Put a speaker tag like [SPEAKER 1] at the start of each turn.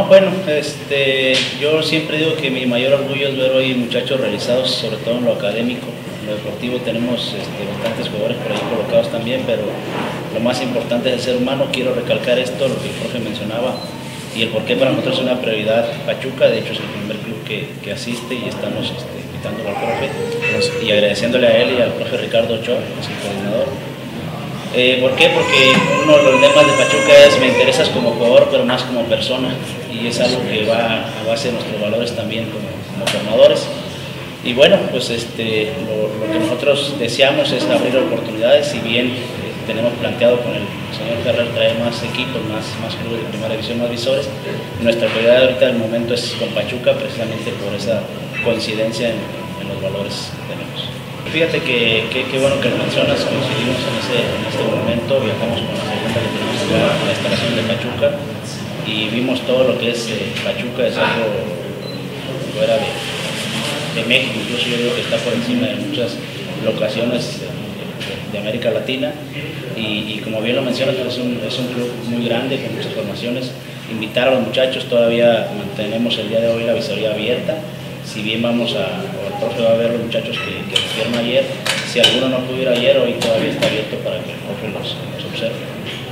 [SPEAKER 1] No, bueno, yo siempre digo que mi mayor orgullo es ver hoy muchachos realizados, sobre todo en lo académico. En lo deportivo tenemos bastantes jugadores por ahí colocados también, pero lo más importante es el ser humano. Quiero recalcar esto, lo que Jorge mencionaba, y el por qué para nosotros es una prioridad Pachuca. De hecho es el primer club que asiste y estamos invitándolo al profe y agradeciéndole a él y al profe Ricardo Ochoa, que es el coordinador. ¿Por qué? Porque uno de los lemas de Pachuca es: me interesas como jugador, pero más como persona, y es algo que va a base de nuestros valores también como formadores. Y bueno, pues lo que nosotros deseamos es abrir oportunidades. Si bien tenemos planteado con el señor Ferrer traer más equipos, más clubes de primera división, más visores, nuestra prioridad ahorita del momento es con Pachuca, precisamente por esa coincidencia en los valores que tenemos. Fíjate que bueno que lo mencionas, coincidimos en este momento, viajamos con la segunda que tenemos acá a la instalación de Pachuca y vimos todo lo que es Pachuca, es algo fuera de México, incluso yo digo que está por encima de muchas locaciones de América Latina y como bien lo mencionas, es un club muy grande con muchas formaciones. Invitar a los muchachos, todavía mantenemos el día de hoy la visoría abierta. Si bien o el profe va a ver a los muchachos que asistieron ayer, si alguno no pudo ir ayer, hoy todavía está abierto para que el profe los observe.